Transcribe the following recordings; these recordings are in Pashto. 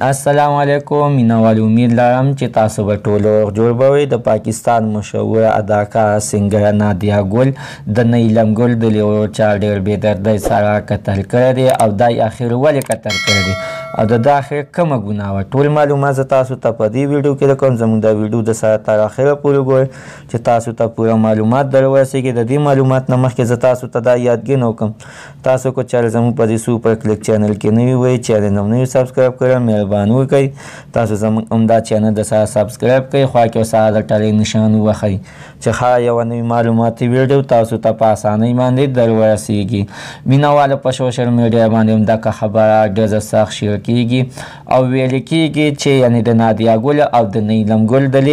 السلام علیکم مینوالو، امید لرم چې تاسو به ټول جوړ به وئ. د پاکستان مشهوره اداکاره سنګره نادیه ګل د نیلم ګل د لیوه چا ډېر بېدردۍ سره قتل کړی دی او دا یې اخر ولې قتل کړی دی او د ده اخر کومه ګناه وه. ټول معلومات زه تاسو ته په دې ویډیو کې درکوم. زموږ دا ویډیو د سره تر اخره پورې ګورئ چې تاسو ته پوره معلومات در ورسېږي. د دې معلومات نه مخکې زه تاسو ته دا یادګي نه وکړم، تاسو که چېرې زموږ په دې سوپر کلیک چینل کې نوي وئ، چینل هم نوي سبسکرایب کړئ، مهرباني وکړئ تاسو زموږ همدا چینل د سره سبسکرایب کړئ، خوا کې سره د ټلۍ نشان ووهئ چې ښه یوه نوي معلوماتي ویډیو تاسو ته په اسانۍ باندې در ورسېږي. مینهوالو په سوشل میډیا باندې هم دغه خبره ډېره سخت شیر کېږي او ویل کېږي چې یعنې د نادیه ګل او د نیلم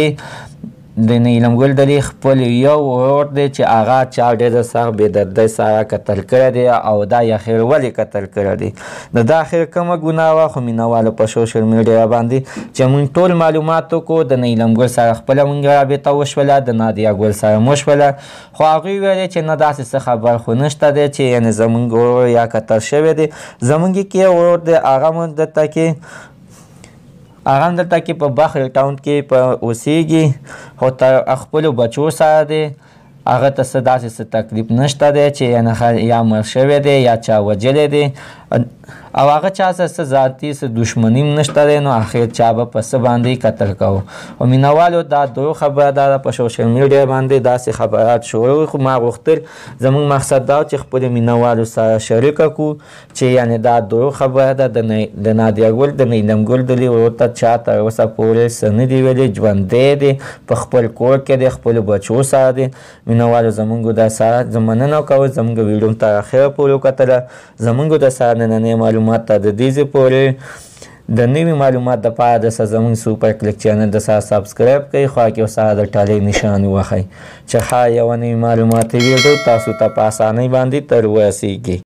ګل دلې خپل یو ورور دی چې هغه چا ډېره سخت بېدردۍ سره قتل کړی دی او دا یې اخر ولې قتل کړی دی. د ده اخر کومه ګناه وه. خو مینهوالو په سوشل میډیا باندې چې موږ ټول معلومات وکړو، د نیلم ګل سره خپله موږ رابطه وشوله، د نادیه ګل سره مو شوله، خو هغوی ویلې چې نه داسې څه خبر خو نشته دی چې یعنې زموږ ورور یا قتل شوی دی. زموږ کې یو ورور دی، هغه هم دلته کې په بخر ټاون کې په اوسېږي، خو تر خپلو بچو سره دی. هغه ته څه داسې څه تکلیف نشته دی چې یعنې یا مړ شوی دی یا چا وجلی دی او هغه چا سره څه ذاتي څه دښمني هم نشته دی، نو اخر چا به په څه باندې قتل کوو. خو مینهوالو دا دروغ خبره ده په سوشل میډیا باندې داسې خبرات شروع. خو ما غوښتل زموږ مقصد دا چې خپلو مینهوالو سره شریکه کړو چې یعنې دا دروغ خبره ده. د نادیه ګل د نیلم ګل د ورور ته چا تر اوسه پورې څه نه دي ویلي، ژوندی دی، په خپل کور کې دی، خپلو بچو سره دی. مینهوالو زموږ د سره زه مننه کوم زموږ ویډیو م تر اخره پورې وکتله. زموږ د سره نننۍ معلومات ته د دې ځای پورې د نوي معلومات دپاره د سره زموږ سوپر کلیک چینل د سره سبسکرایب کړئ، خوا کې ورسره د ټلۍ نشان ووهئ چې ښه یوه نوي معلوماتي ویډیو تاسو ته په اسانۍ باندې تر ورسېږي.